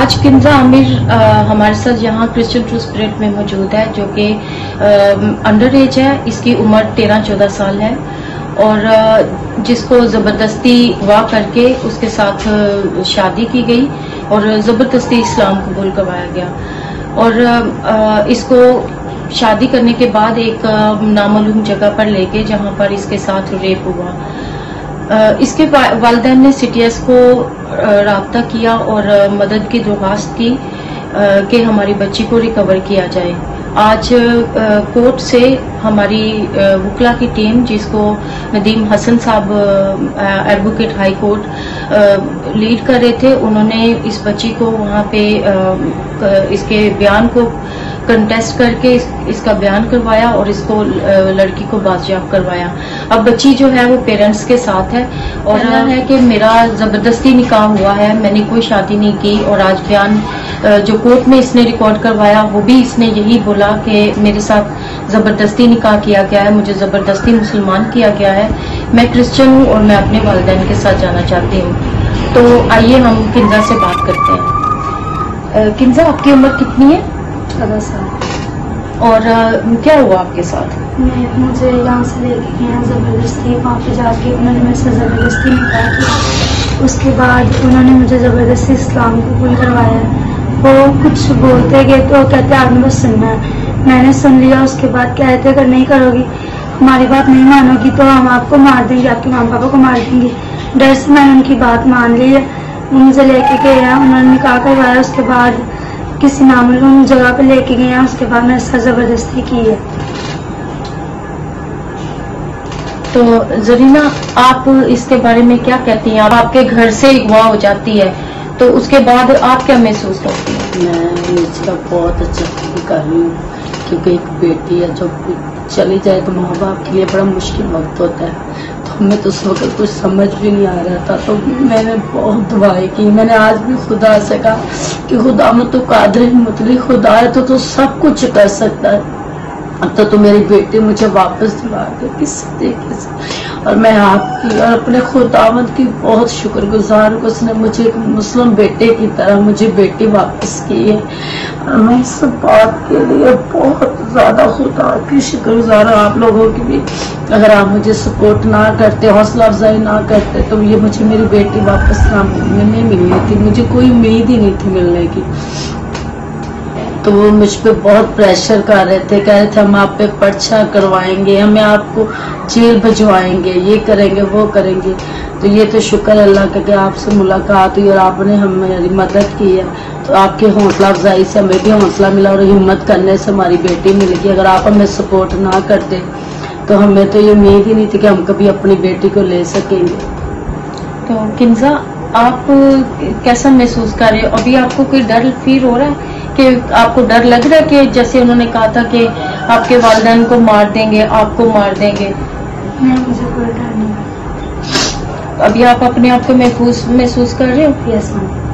आज किंजा आमिर हमारे साथ यहाँ क्रिश्चियन ट्रू स्पिरिट में मौजूद है, जो कि अंडर एज है। इसकी उम्र 13-14 साल है और जिसको ज़बरदस्ती अगवा करके उसके साथ शादी की गई और ज़बरदस्ती इस्लाम कबूल करवाया गया। और इसको शादी करने के बाद एक नामालूम जगह पर लेके, जहाँ पर इसके साथ रेप हुआ। इसके वालिदैन ने CTS को राब्ता किया और मदद की दरख्वास्त की कि हमारी बच्ची को रिकवर किया जाए। आज कोर्ट से हमारी वकला की टीम, जिसको नदीम हसन साहब एडवोकेट हाई कोर्ट लीड कर रहे थे, उन्होंने इस बच्ची को वहाँ पे इसके बयान को कंटेस्ट करके इसका बयान करवाया और इसको लड़की को बाजियाब करवाया। अब बच्ची जो है वो पेरेंट्स के साथ है और है कि मेरा ज़बरदस्ती निकाह हुआ है, मैंने कोई शादी नहीं की। और आज बयान जो कोर्ट में इसने रिकॉर्ड करवाया, वो भी इसने यही बोला कि मेरे साथ ज़बरदस्ती निकाह किया गया है, मुझे ज़बरदस्ती मुसलमान किया गया है, मैं क्रिश्चियन हूँ और मैं अपने वालिदैन के साथ जाना चाहती हूँ। तो आइए हम किंजा से बात करते हैं। किंजा, आपकी उम्र कितनी है? 14 साल। और क्या हुआ आपके साथ? मुझे यहाँ से लेके गए ज़बरदस्ती, वहाँ पे जाके उन्होंने मेरे से ज़बरदस्ती निकाह किया। उसके बाद उन्होंने मुझे ज़बरदस्ती इस्लाम कबूल करवाया। वो कुछ बोलते गए तो कहते आपने बस सुनना है। मैंने सुन लिया। उसके बाद कहते अगर नहीं करोगी, हमारी बात नहीं मानोगी तो हम आपको मार देंगे, आपके माँ पापा को मार देंगे। डर से मैंने उनकी बात मान ली है। मुझे लेके गए हैं, उन्होंने निकाह करवाया। उसके बाद किसी नामालूम जगह पे लेके गए हैं। उसके बाद मेरे साथ ज़बरदस्ती की है। तो जरीना, आप इसके बारे में क्या कहती हैं? आप आपके घर से अगवा हो जाती है तो उसके बाद आप क्या महसूस करती हैं? मैं इसका बहुत अच्छा फील कर रही हूँ, क्योंकि एक बेटी है जो चली जाए तो माँ बाप के लिए बड़ा मुश्किल वक्त होता है। तो हमें तो उस वक्त कुछ समझ भी नहीं आ रहा था, तो मैंने बहुत दुआएं की। मैंने आज भी खुदा से कहा कि खुदा में तो कादिर मुतली खुदा है, तो सब कुछ कर सकता है। अब तो मेरी बेटी मुझे वापस दिला दे किसी तरीके से। और मैं आपकी और अपने खुदावंद की बहुत शुक्रगुजार हूँ, उसने मुझे एक मुस्लिम बेटे की तरह मुझे बेटी वापस की है। और मैं इस बात के लिए बहुत ज़्यादा खुदा की शुक्रगुजार हूँ। आप लोगों की भी, अगर आप मुझे सपोर्ट ना करते, हौसला अफजाई ना करते, तो ये मुझे मेरी बेटी वापस ना मिलनी थी। मुझे कोई उम्मीद ही नहीं थी मिलने की। तो वो मुझ पे बहुत प्रेशर कर रहे थे, कह रहे थे हम आप पे पर्चा करवाएंगे, हमें आपको जेल भिजवाएंगे, ये करेंगे वो करेंगे। तो ये तो शुक्र अल्लाह का कि आपसे मुलाकात हुई और आपने हमारी मदद की है। तो आपके हौसला अफजाई से हमें भी हौसला मिला और हिम्मत करने से हमारी बेटी मिल गई। अगर आप हमें सपोर्ट ना करते तो हमें तो ये उम्मीद ही नहीं थी कि हम कभी अपनी बेटी को ले सकेंगे। तो किंजा, आप कैसा महसूस कर रहे हो? अभी आपको कोई डर फील हो रहा है कि आपको डर लग रहा है कि जैसे उन्होंने कहा था कि आपके वालिदैन को मार देंगे, आपको मार देंगे? नहीं, मुझे कोई डर नहीं। अभी आप अपने आप को महसूस कर रहे हो? Yes ma'am.